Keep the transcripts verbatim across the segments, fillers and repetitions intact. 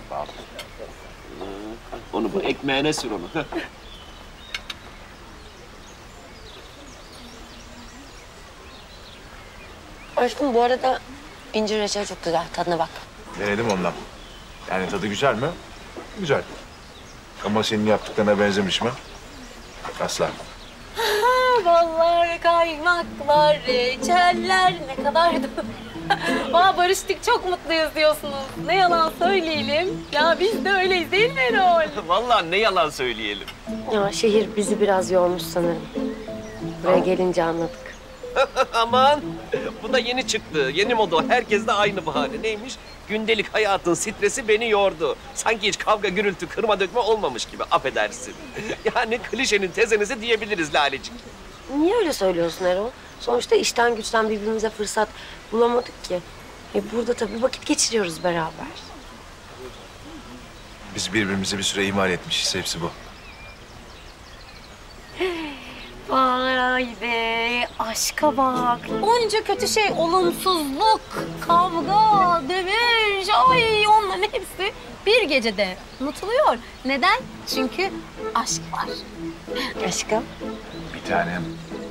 Al. Onu bu ekmeğine sür onu. Aşkım bu arada incir reçeli çok güzel. Tadına bak. Denedim ondan. Yani tadı güzel mi? Güzel. Ama senin yaptıklarına benzemiş mi? Asla. Vallahi kaymaklar, reçeller ne kadar da... Valla barıştık, çok mutluyuz diyorsunuz. Ne yalan söyleyelim. Ya biz de öyleyiz değil mi Erol? Vallahi ne yalan söyleyelim. Ya şehir bizi biraz yormuş sanırım. Buraya gelince anladık. Aman, bu da yeni çıktı. Yeni moda. Herkes de aynı bahane. Neymiş? Gündelik hayatın stresi beni yordu. Sanki hiç kavga, gürültü, kırma dökme olmamış gibi. Affedersin. Yani klişenin tezenesi diyebiliriz Lalecik. Niye öyle söylüyorsun Erol? Sonuçta işten güçten birbirimize fırsat bulamadık ki. E burada tabii vakit geçiriyoruz beraber. Biz birbirimizi bir süre ihmal etmişiz. Hepsi bu. Vay be, aşka bak. Onca kötü şey, olumsuzluk, kavga, dövüş, ay onların hepsi bir gecede unutuluyor. Neden? Çünkü aşk var. Aşkım. Bir tanem.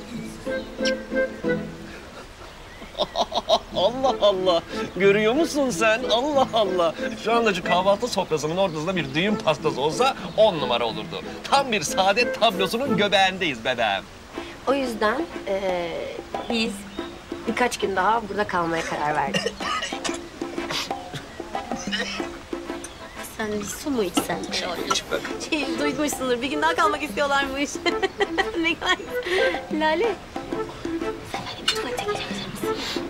Allah Allah. Görüyor musun sen? Allah Allah. Şu anda şu kahvaltı sofrasının ortasında bir düğün pastası olsa on numara olurdu. Tam bir saadet tablosunun göbeğindeyiz bebeğim. O yüzden eee, biz birkaç gün daha burada kalmaya karar verdik. Sen bir su mu içsen? Hiç bak. Şey, duymuşsundur, bir gün daha kalmak istiyorlarmış. Ne kadar... Lale, sen hani bir tuvalete gidebilir misin?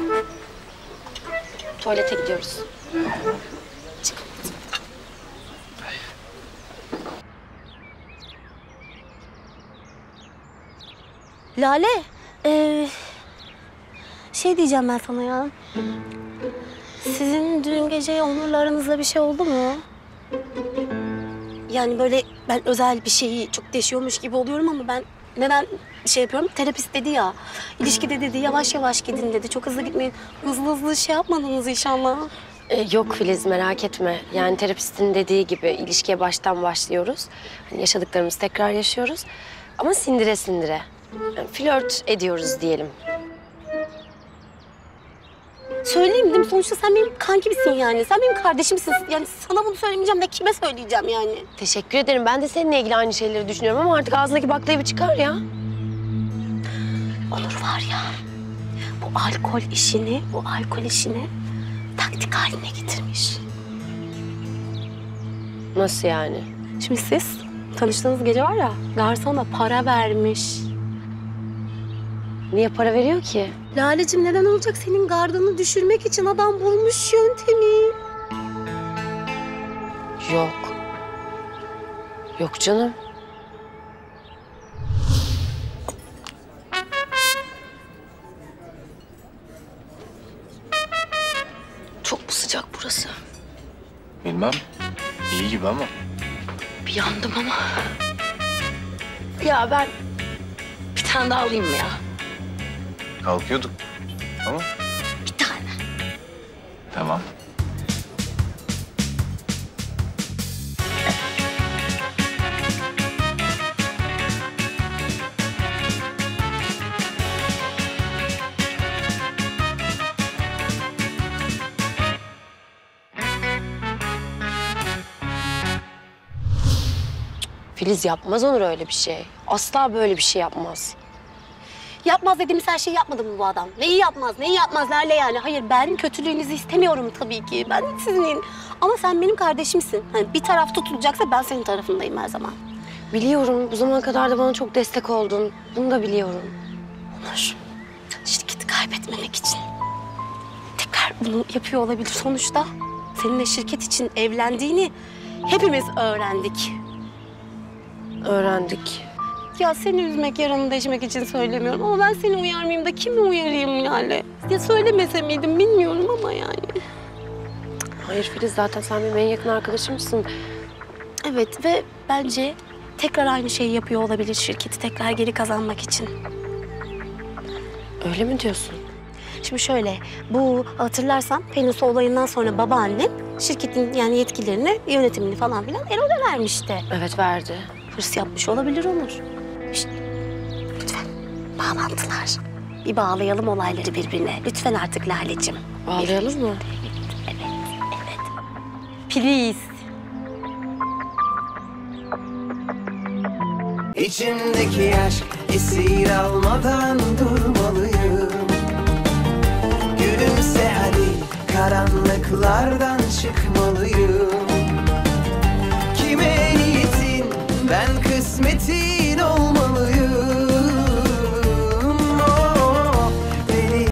Tuvalete gidiyoruz. Çık. Lale, ee, şey diyeceğim ben sana ya. Sizin dün gece Onur'la aranızda bir şey oldu mu? Yani böyle ben özel bir şeyi çok deşiyormuş gibi oluyorum ama ben neden şey yapıyorum? Terapist dedi ya, ilişkide dedi yavaş yavaş gidin dedi. Çok hızlı gitmeyin. Hızlı hızlı şey yapmadınız inşallah. Ee, yok Filiz merak etme. Yani terapistin dediği gibi ilişkiye baştan başlıyoruz. Hani yaşadıklarımızı tekrar yaşıyoruz. Ama sindire sindire. Yani flört ediyoruz diyelim. Söyleyeyim değil mi? Sonuçta sen benim kankibisin yani. Sen benim kardeşimsin. Yani sana bunu söylemeyeceğim de kime söyleyeceğim yani? Teşekkür ederim. Ben de seninle ilgili aynı şeyleri düşünüyorum ama artık ağzındaki baklayı çıkar ya. Onur var ya, bu alkol işini, bu alkol işini taktik haline getirmiş. Nasıl yani? Şimdi siz tanıştığınız gece var ya, garsona para vermiş. Niye para veriyor ki? Lalecim neden olacak? Senin gardını düşürmek için adam bulmuş yöntemi. Yok. Yok canım. Çok mu sıcak burası? Bilmem. İyi gibi ama. Bir yandım ama. Ya ben bir tane daha alayım mı ya? Kalkıyorduk. Ama Bir tane. tamam. Filiz yapmaz Onur öyle bir şey. Asla böyle bir şey yapmaz. Yapmaz dediğimiz her şeyi yapmadı mı bu adam? Neyi yapmaz, neyi yapmaz Lale yani? Hayır, ben kötülüğünüzü istemiyorum tabii ki. Ben sizin. Ama sen benim kardeşimsin. Hani bir taraf tutulacaksa ben senin tarafındayım her zaman. Biliyorum. Bu zamana kadar da bana çok destek oldun. Bunu da biliyorum. Onur, şirketi kaybetmemek için tekrar bunu yapıyor olabilir. Sonuçta seninle şirket için evlendiğini hepimiz öğrendik. Öğrendik. Ya seni üzmek, yaranı deşmek için söylemiyorum ama ben seni uyarmayayım da kimi uyarayım Lale? Ya söylemese miydim bilmiyorum ama yani. Hayır Filiz, zaten sen benim en yakın arkadaşımsın. Evet ve bence tekrar aynı şeyi yapıyor olabilir şirketi tekrar geri kazanmak için. Öyle mi diyorsun? Şimdi şöyle, bu hatırlarsan Pelinsu olayından sonra babaannem şirketin yani yetkilerini, yönetimini falan filan Erol'a vermişti. Evet verdi. Hırs yapmış olabilir Onur. Şişt, lütfen bağlantılar. Bir bağlayalım olayları birbirine. Lütfen artık Lale'cim. Bağlayalım mı? Evet, evet. Please. İçimdeki aşk esir almadan durmalıyım. Gülümse hadi karanlıklardan çık